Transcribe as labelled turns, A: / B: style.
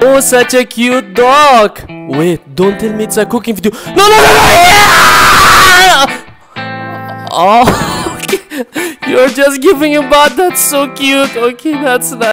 A: Oh, such a cute dog. Wait, don't tell me it's a cooking video. No, no, no, no. Yeah! Oh, okay. You're just giving a bath. That's so cute. Okay, that's nice.